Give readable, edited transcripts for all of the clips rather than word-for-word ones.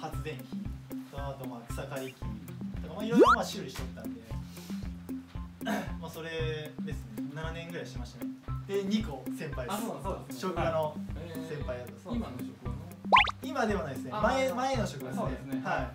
発電機とあとまあ草刈り機とかまあいろいろまあ修理しとったんでまあそれですね、7年ぐらいしましたね。で2個先輩です。 そうですね、 職場の先輩だと。 今の職場の今ではないですね。前の職場ですね。はい。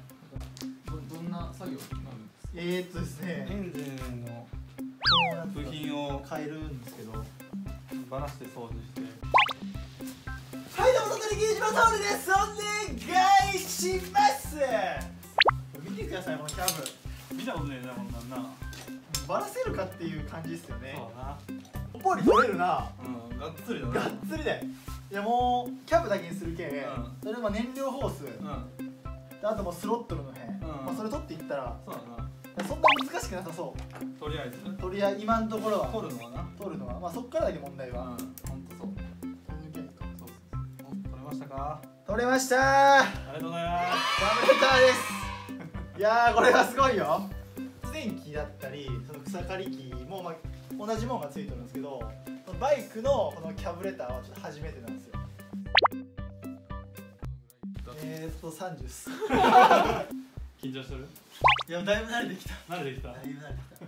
どんな作業になるんですか？ ですね、 エンジンの部品を変えるんですけど、 バラして掃除して。 はい、どうも鳥取刑事のトールです。お願いします。見てください、このキャブ。 見たことねえな、こんなんな。 バラせるかっていう感じですよね。 そうだな。 ほっぽり取れるな。 うん、がっつりだな。 がっつりで。いやもうキャブだけにするけ、それで燃料ホース、あともうスロットルの辺、まあそれ取っていったら、 そうだな。 そんな難しくなさそう。 とりあえず。 とりあえず今のところは。 取るのはな。 取るのは、まあそっからだけ問題は。 ほんとそう。そう。取れましたか？ 取れましたー。 ありがとうございます。 ダブルターです。いやーこれはすごいよ。発電機だったりその草刈り機もまあ同じものがついてるんですけど、バイクのこのキャブレターはちょっと初めてなんですよ。30です。 緊張してる？ いやだいぶ慣れてきた。 慣れてきた。 だいぶ慣れてきた。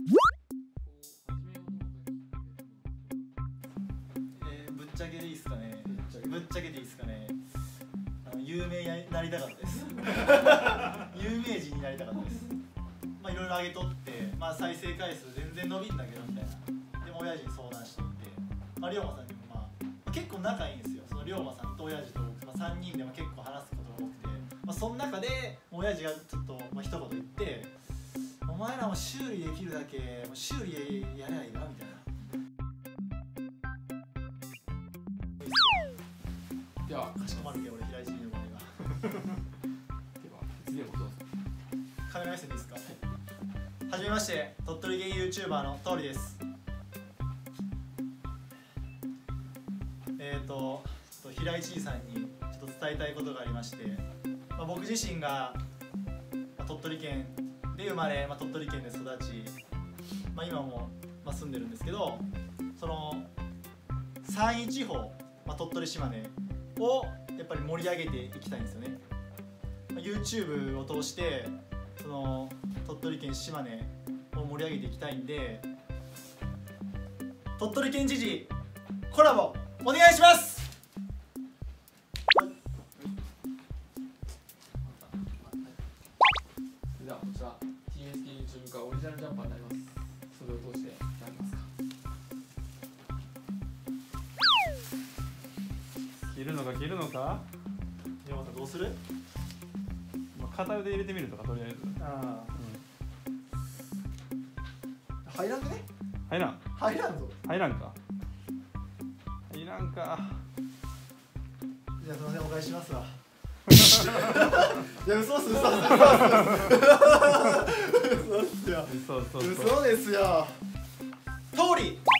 ぶっちゃけでいいですかね。ぶっちゃけでいいですかね。有名になりたかったです。有名人になりたかったです。まあいろいろ上げとって、まあ再生回数全然伸びんだけどみたいな。でも親父に相談しとって、まあ龍馬さんにもまあ結構仲いいんですよ。その龍馬さんと親父と僕、まあ3人でも結構話すことが多くて、まあその中で親父がちょっとまあ一言言って、お前らも修理できるだけもう修理やりゃいいわみたいな。 ではかしこまるけど俺平井の場合は。 では次はどうぞ。 カメラ目線でいいですか？はじめまして、鳥取ゲイ YouTuber のトーリです。平井さんにちょっと伝えたいことがありまして、まあ、僕自身が、まあ、鳥取県で生まれ、まあ、鳥取県で育ち、まあ、今も、まあ、住んでるんですけど、その山陰地方、まあ、鳥取島根をやっぱり盛り上げていきたいんですよね。まあ、YouTube を通してその鳥取県島根を盛り上げていきたいんで、鳥取県知事コラボお願いします。 ではこちら TSK YouTube 化オリジナルジャンパーになります。それを通していただけますか？ 切るのか切るのか？ 山本さんどうする？ まあ片腕入れてみるとかとりあえず。 ああ、入らんくね？ 入らん。 入らんぞ。 入らんか。入らんか。 じゃあすみません、お返ししますわ。いや嘘っす嘘っす嘘っす嘘っすよ。嘘ですよ。通り